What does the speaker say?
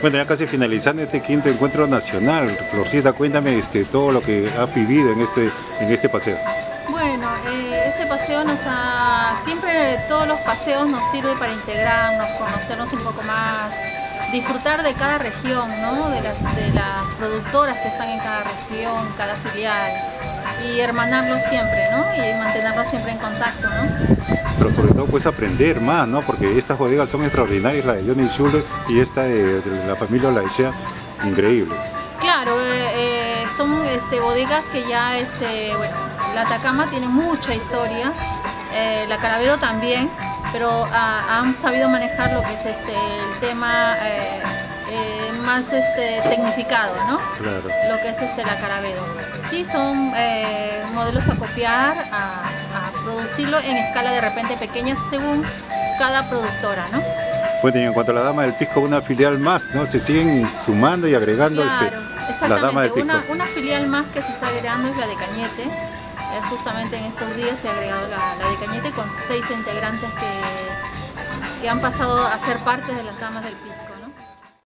Bueno, ya casi finalizando este quinto encuentro nacional, Florcita, cuéntame todo lo que has vivido en este paseo. Bueno, ese paseo siempre todos los paseos nos sirven para integrarnos, conocernos un poco más, disfrutar de cada región, ¿no? De las productoras que están en cada región, cada filial, y hermanarlos siempre, ¿no? Y mantenerlos siempre en contacto, ¿no? Pero sobre todo puedes aprender más, ¿no? Porque estas bodegas son extraordinarias, la de Johnny Schuller y esta de la familia Olaechea, increíble. Claro, son bodegas que ya, bueno, la Atacama tiene mucha historia, la Caravero también, pero han sabido manejar lo que es el tema más tecnificado, ¿no? Claro. Lo que es la Caravero. Sí, son modelos a copiar, a producirlo en escala de repente pequeña según cada productora, ¿no? Bueno, y en cuanto a la Dama del Pisco, una filial más, ¿no? Se siguen sumando y agregando claro, la Dama del Pisco. Una filial más que se está agregando es la de Cañete. Justamente en estos días se ha agregado la de Cañete con 6 integrantes que han pasado a ser parte de las Damas del Pisco.